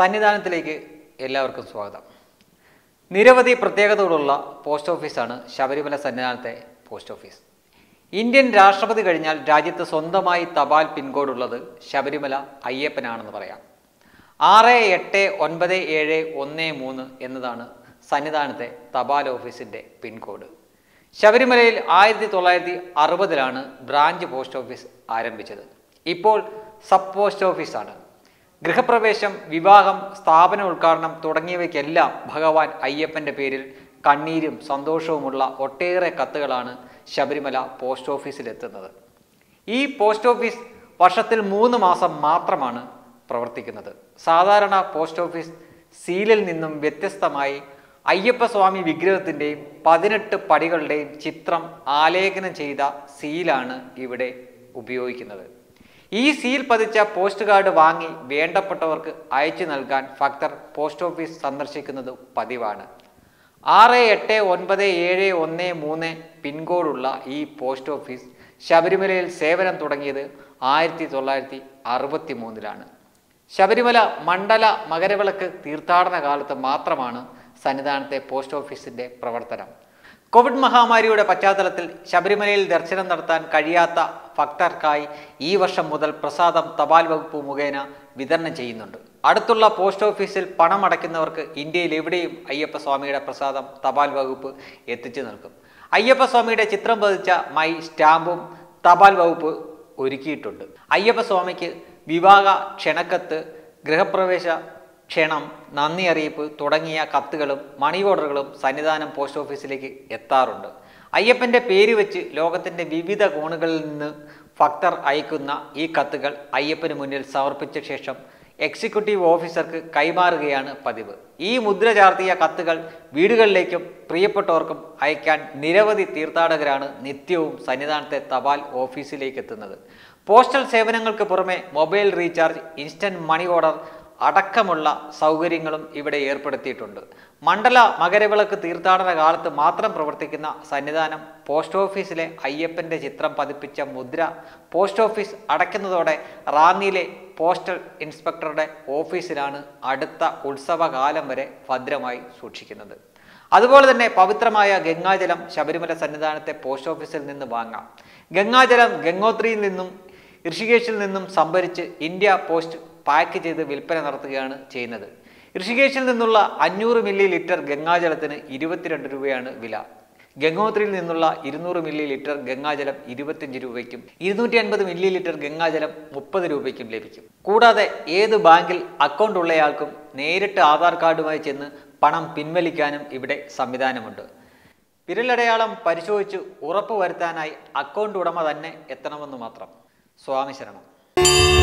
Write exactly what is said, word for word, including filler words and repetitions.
സന്നിധാനത്തിലേക്ക് എല്ലാവർക്കും സ്വാഗതം. നിരവധി പ്രത്യേകതകളുള്ള പോസ്റ്റ് ഓഫീസാണ് ശബരിമല സന്നിധാനത്തെ പോസ്റ്റ് ഓഫീസ്. ഇന്ത്യൻ രാഷ്ട്രപതി കഴിഞ്ഞാൽ രാജ്യത്ത് സ്വന്തമായി തപാൽ പിൻകോഡ് ഉള്ളത് ശബരിമല അയ്യപ്പനാണെന്ന് പറയാം. ആറ് എട്ട് ഒൻപത് ഏഴ് ഒന്ന് മൂന്ന് എന്നതാണ് സന്നിധാനത്തെ തപാൽ ഓഫീസിൻ്റെ പിൻകോഡ്. ശബരിമലയിൽ ആയിരത്തി തൊള്ളായിരത്തി അറുപതിലാണ് ബ്രാഞ്ച് പോസ്റ്റ് ഓഫീസ് ആരംഭിച്ചത്. ഇപ്പോൾ സബ് പോസ്റ്റ് ഓഫീസാണ്. ഗൃഹപ്രവേശം, വിവാഹം, സ്ഥാപന ഉദ്ഘാടനം തുടങ്ങിയവയ്ക്കെല്ലാം ഭഗവാൻ അയ്യപ്പൻ്റെ പേരിൽ കണ്ണീരും സന്തോഷവുമുള്ള ഒട്ടേറെ കത്തുകളാണ് ശബരിമല പോസ്റ്റ് ഓഫീസിലെത്തുന്നത്. ഈ പോസ്റ്റ് ഓഫീസ് വർഷത്തിൽ മൂന്ന് മാസം മാത്രമാണ് പ്രവർത്തിക്കുന്നത്. സാധാരണ പോസ്റ്റ് ഓഫീസ് സീലിൽ നിന്നും വ്യത്യസ്തമായി അയ്യപ്പസ്വാമി വിഗ്രഹത്തിൻ്റെയും പതിനെട്ട് പടികളുടെയും ചിത്രം ആലേഖനം ചെയ്ത സീലാണ് ഇവിടെ ഉപയോഗിക്കുന്നത്. ഈ സീൽ പതിച്ച പോസ്റ്റ് കാർഡ് വാങ്ങി വേണ്ടപ്പെട്ടവർക്ക് അയച്ചു നൽകാൻ ഭക്തർ പോസ്റ്റ് ഓഫീസ് സന്ദർശിക്കുന്നത് പതിവാണ്. ആറ് എട്ട് ഒൻപത് ഏഴ് ഒന്ന് മൂന്ന് പിൻകോഡുള്ള ഈ പോസ്റ്റ് ഓഫീസ് ശബരിമലയിൽ സേവനം തുടങ്ങിയത് ആയിരത്തി തൊള്ളായിരത്തി അറുപത്തി മൂന്നിലാണ്. ശബരിമല മണ്ഡല മകരവിളക്ക് തീർത്ഥാടന കാലത്ത് മാത്രമാണ് സന്നിധാനത്തെ പോസ്റ്റ് ഓഫീസിൻ്റെ പ്രവർത്തനം. കോവിഡ് മഹാമാരിയുടെ പശ്ചാത്തലത്തിൽ ശബരിമലയിൽ ദർശനം നടത്താൻ കഴിയാത്ത ഭക്തർക്കായി ഈ വർഷം മുതൽ പ്രസാദം തപാൽ വകുപ്പ് മുഖേന വിതരണം ചെയ്യുന്നുണ്ട്. അടുത്തുള്ള പോസ്റ്റ് ഓഫീസിൽ പണം അടയ്ക്കുന്നവർക്ക് ഇന്ത്യയിൽ എവിടെയും അയ്യപ്പസ്വാമിയുടെ പ്രസാദം തപാൽ വകുപ്പ് എത്തിച്ചു നൽകും. അയ്യപ്പസ്വാമിയുടെ ചിത്രം പതിച്ച മൈ സ്റ്റാമ്പും തപാൽ വകുപ്പ് ഒരുക്കിയിട്ടുണ്ട്. അയ്യപ്പസ്വാമിക്ക് വിവാഹ ക്ഷണക്കത്ത്, ഗൃഹപ്രവേശ ക്ഷണം, നന്ദി അറിയിപ്പ് തുടങ്ങിയ കത്തുകളും മണി ഓർഡറുകളും സന്നിധാനം പോസ്റ്റ് ഓഫീസിലേക്ക് എത്താറുണ്ട്. അയ്യപ്പൻ്റെ പേര് വെച്ച് ലോകത്തിൻ്റെ വിവിധ കോണുകളിൽ നിന്ന് ഭക്തർ അയക്കുന്ന ഈ കത്തുകൾ അയ്യപ്പന് മുന്നിൽ സമർപ്പിച്ച ശേഷം എക്സിക്യൂട്ടീവ് ഓഫീസർക്ക് കൈമാറുകയാണ് പതിവ്. ഈ മുദ്ര ചാർത്തിയ കത്തുകൾ വീടുകളിലേക്കും പ്രിയപ്പെട്ടവർക്കും അയക്കാൻ നിരവധി തീർത്ഥാടകരാണ് നിത്യവും സന്നിധാനത്തെ തപാൽ ഓഫീസിലേക്ക് എത്തുന്നത്. പോസ്റ്റൽ സേവനങ്ങൾക്ക് പുറമെ mobile recharge, instant money order അടക്കമുള്ള സൗകര്യങ്ങളും ഇവിടെ ഏർപ്പെടുത്തിയിട്ടുണ്ട്. മണ്ഡല മകരവിളക്ക് തീർത്ഥാടന കാലത്ത് മാത്രം പ്രവർത്തിക്കുന്ന സന്നിധാനം പോസ്റ്റ് ഓഫീസിലെ അയ്യപ്പൻ്റെ ചിത്രം പതിപ്പിച്ച മുദ്ര പോസ്റ്റ് ഓഫീസ് അടയ്ക്കുന്നതോടെ റാന്നിയിലെ പോസ്റ്റൽ ഇൻസ്പെക്ടറുടെ ഓഫീസിലാണ് അടുത്ത ഉത്സവകാലം വരെ ഭദ്രമായി സൂക്ഷിക്കുന്നത്. അതുപോലെ തന്നെ പവിത്രമായ ഗംഗാജലം ശബരിമല സന്നിധാനത്തെ പോസ്റ്റ് ഓഫീസിൽ നിന്ന് വാങ്ങാം. ഗംഗാജലം ഗംഗോത്രിയിൽ നിന്നും ഋഷികേശിൽ നിന്നും സംഭരിച്ച് ഇന്ത്യ പോസ്റ്റ് പാക്ക് ചെയ്ത് വിൽപ്പന നടത്തുകയാണ് ചെയ്യുന്നത്. ഋഷികേശിൽ നിന്നുള്ള അഞ്ഞൂറ് മില്ലി ലിറ്റർ ഗംഗാജലത്തിന് ഇരുപത്തിരണ്ട് രൂപയാണ് വില. ഗംഗോത്രിയിൽ നിന്നുള്ള ഇരുന്നൂറ് മില്ലി ലിറ്റർ ഗംഗാജലം ഇരുപത്തിയഞ്ച് രൂപയ്ക്കും ഇരുന്നൂറ്റി അൻപത് മില്ലി ലിറ്റർ ഗംഗാജലം മുപ്പത് രൂപയ്ക്കും ലഭിക്കും. കൂടാതെ ഏത് ബാങ്കിൽ അക്കൗണ്ട് ഉള്ളയാൾക്കും നേരിട്ട് ആധാർ കാർഡുമായി ചെന്ന് പണം പിൻവലിക്കാനും ഇവിടെ സംവിധാനമുണ്ട്. വിരലടയാളം പരിശോധിച്ച് ഉറപ്പ് വരുത്താനായി അക്കൗണ്ട് ഉടമ തന്നെ എത്തണമെന്ന് മാത്രം. സ്വാമി ശരണം.